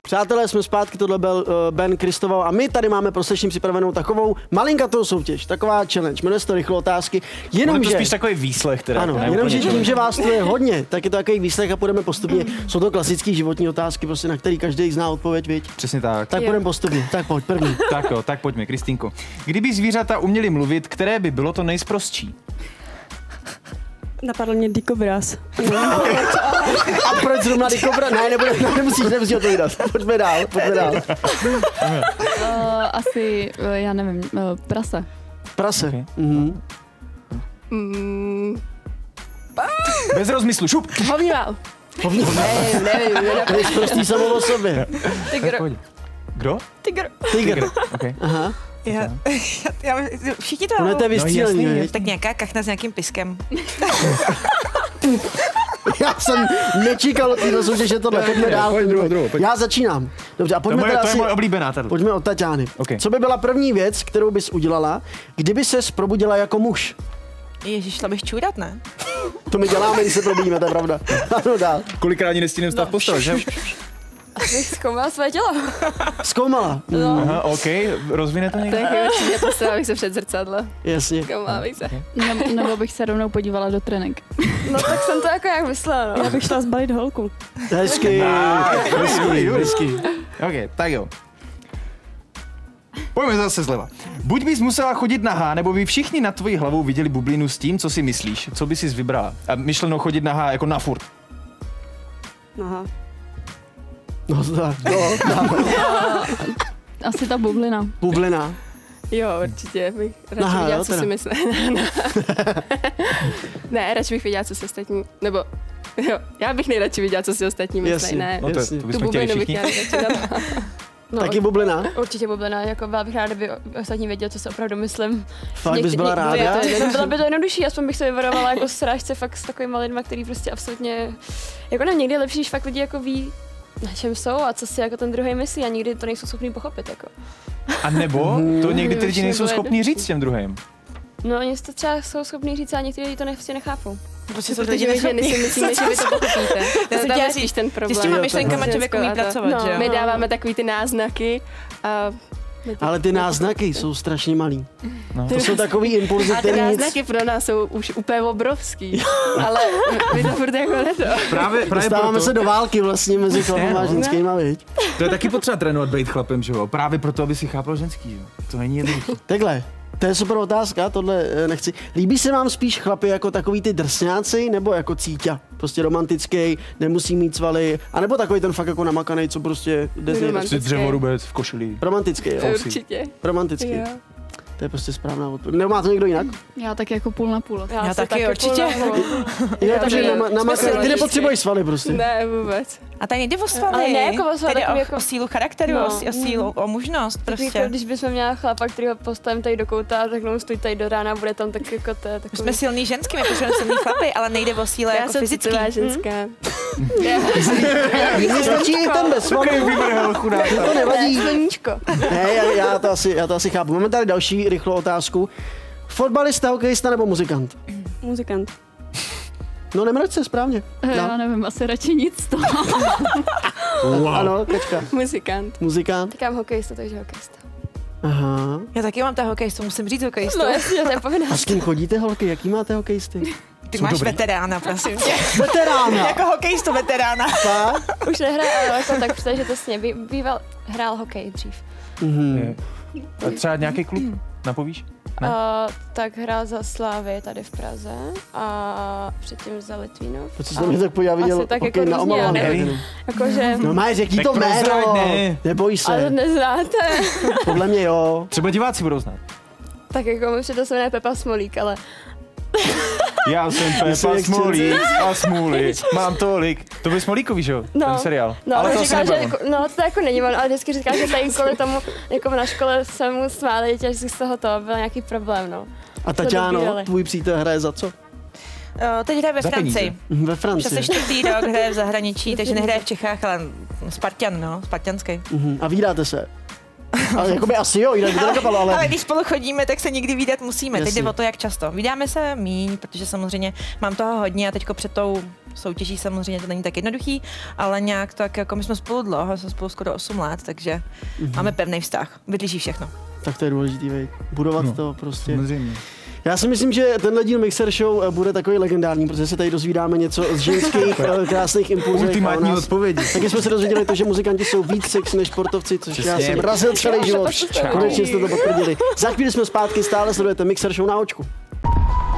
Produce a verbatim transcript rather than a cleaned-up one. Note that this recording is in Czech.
Přátelé, jsme zpátky, tohle byl uh, Ben Kristoval a my tady máme pro slyšení připravenou takovou malinkatou soutěž, taková challenge, jmenuje se to rychle otázky, jenom to že... spíš takový výslech teda. Ano, jenom že tím, že vás tu je hodně, tak je to takový výslech a půjdeme postupně. Jsou to klasické životní otázky, prostě, na který každý zná odpověď, viď? Přesně tak. Tak půjdeme postupně, tak pojď, první. Tak jo, tak pojďme, Kristýnko. Kdyby zvířata uměly mluvit, které by bylo to nejsprostší? Napadl mě dikobraz. A proč zrovna dikobraz? Ne, nebude, ne, nemusíš, nemusíš odpovídat. Pojďme dál, pojďme dál. Uh, asi, uh, já nevím, uh, prase. Prase. Okay. Mhm. Mm. Bez rozmyslu, šup! Hovníval. Hovníval. Ne, nevím. To je prostý samo o sobě. Tygr. Kdo? Tygr. Tygr. Okay. Aha. Já, já, všichni to Ono je to vystřílený, no, no, tak nějaká kachna s nějakým piskem. Já jsem nečekal od této soutěže tohle, pojďme dál. Pojď druhou, druhou, pojď. Já začínám. Dobře, a pojďme to, moje, teda to je asi, moje oblíbená tady. pojďme od Taťány. Okay. Co by byla první věc, kterou bys udělala, kdyby ses probudila jako muž? Ježíš, šla bych čůrat, ne? To my děláme, když se probudíme, to je pravda. Ano, dál. Kolikrát ani nestihnem stát v posteli, že? Abych zkoumala své tělo. Zkoumala. No. Aha, OK, rozvine to někdo? Tak určitě postavila bych se před zrcadlo. Jasně. Zkoumala bych se. Nebo, nebo bych se rovnou podívala do trenek. No tak jsem to jako jak myslela, no. Já bych šla zbalit holku. Hezky. Hezky, hezky. OK, tak jo. Pojďme zase zleva. Buď bys musela chodit nahá, nebo by všichni nad tvojí hlavou viděli bublinu s tím, co si myslíš. Co by jsi vybrala? A myšleno chodit nahá jako na furt. Aha. No, tak, no, tak. Asi ta bublina. Bublina. Jo, určitě bych radši Aha, viděla, jo, co teda. si myslí. Ne, radši bych viděla, co si ostatní, nebo jo, já bych nejradši viděla, co si ostatní myslí, Jasně. ne. No to, Jasně. to Tu bychom chtěli bublinu bych všichni. měla nejradši dát. No, Taky bublina? určitě bublina, jako byla bych ráda, kdyby ostatní věděli, co si opravdu myslím. Fakt bys byla ráda? No, to je, bylo by to jednodušší, aspoň bych se vyvarovala jako srážce fakt s takovýma lidma, který prostě absolutně, jako na někdy je lepší, když fakt lidi jako ví, na čem jsou a co si jako ten druhý myslí a nikdy to nejsou schopní pochopit, jako. A nebo to někdy ty lidi nejsou Nebo schopní říct těm druhým. No, oni to třeba jsou schopní říct a někteří lidi to prostě nechápou. Prostě jsou Protože lidi my ženy si myslíme, že vy to pochopíte. Já jsem Tam chtěla je spíš říct, ten Ty problém. s těma Jo, myšlenkama takhle. člověk umí A to- pracovat, no, že jo? my dáváme takový ty náznaky a my to- Ale ty náznaky jsou strašně malý. No. To jsou takový impulzy, a ty který nic... náznaky pro nás jsou už úplně obrovský, ale my to furt jako neto. Právě, právě Dostáváme proto, se do války vlastně mezi chlapama a ženskýma, viď? to je taky potřeba trénovat být chlapem, že jo? Právě proto, aby si chápal ženský, že jo? To není jednoduché. Takhle. To je super otázka, tohle eh, nechci. Líbí se vám spíš chlapi jako takový ty drsňáci, nebo jako cíťa? Prostě romantický, nemusí mít svaly, anebo takový ten fakt jako namakanej, co prostě jde z něj. Romantický. Jsi dřevorubec v košili. Romantický, jo. Určitě. Romantický. Jo. To je prostě správná odpověď. Nebo má to někdo jinak? Já tak jako půl na půl. Já se taky určitě. půl na půl. Jo, Já takže taky. nama, nama, Jsme ty si nepotřebuješ svaly prostě. Ne, vůbec. A tady nejde o svaly. Ale ne jako o svaly, Tady takový o, jako- o sílu charakteru, No. o, sí- o sílu, o mužnost Prostě. prostě. Jako, když bychom měla chlapa, který ho postavím tady do kouta a řeknou stůj tady do rána, bude tam tak jako to je My takový. jsme silný ženský, my potřebujeme silný chlapy, ale nejde o síle Já jako jsem fyzický. citlivá ženská. Mně stačí i ten bez svalů. To nevadí. Sluníčko. Ne, já, já, to asi, já to asi chápu. Máme tady další rychlou otázku. Fotbalista, hokejista nebo muzikant? Muzikant. No nemrač se, správně. Já No. nevím, asi radši nic to. Wow. Ano, Kačka. Muzikant. Muzikant. Říkám hokejista, takže hokejista. Aha. Já taky mám toho hokejistu, musím říct hokejistu. No jasně, to je A povinnost. s kým chodíte, holky? Jaký máte hokejisty? Ty Jsou máš dobrý. veterána, prosím tě. Veterána. Jako hokejistu veterána. Fakt? Už nehraje, ale jako tak protože to sně Bý- býval, hrál hokej dřív. Mhm. A třeba nějaký klub, napovíš? Ne? A, tak hrál za Slávy tady v Praze a předtím za Litvínov. To, co jsem mi tak podíval, viděl Asi tak hokej jako na různě, Omavání. já nevím. Jakože, No máš, jaký Tak to jméno? prozrať, ne. Neboj ale to se. neznáte. Podle mě jo. Třeba diváci budou znát. Tak jako mi to se jmenuje Pepa Smolík, ale Já jsem Myslím, Pepa jak Smolík a Smůly. Mám tolik. To byl Smolíkový, že jo? No. Ten seriál. no, ale ale to asi říkal, že nebylo. jako, no to jako není on, ale vždycky říká, že tady kvůli tomu, jako na škole se mu smáli děti, že z toho to byl nějaký problém, no. A Taťáno, dobírali. tvůj přítel hraje za co? Uh, teď hraje ve Za Francii. peníze. Ve Přes Francii. čtvrtý rok hraje v zahraničí, takže nehraje v Čechách, ale Spartan, no, spartanský. Mhm. A vídáte se? Ale jakoby asi jo, jinak by to nekapalo, ale... Ale když spolu chodíme, tak se někdy vídat musíme. Teď Jasně. jde o to, jak často. Vídáme se míň, protože samozřejmě mám toho hodně a teďko před tou soutěží samozřejmě to není tak jednoduchý, ale nějak tak, jako my jsme spolu dlouho, jsme spolu skoro osm let, takže mm-hmm. máme pevný vztah, vydrží všechno. Tak to je důležitý, vej. Budovat No, to prostě. Samozřejmě. Já si myslím, že tenhle díl Mixer Show bude takový legendární, protože se tady dozvídáme něco z ženských eh, krásných impulzů. Ultimátní odpovědi. Taky jsme se dozvěděli to, že muzikanti jsou víc sexy než sportovci, což já jsem razil celý život. Konečně jste to potvrdili. Za chvíli jsme zpátky, stále sledujete Mixer Show na očku.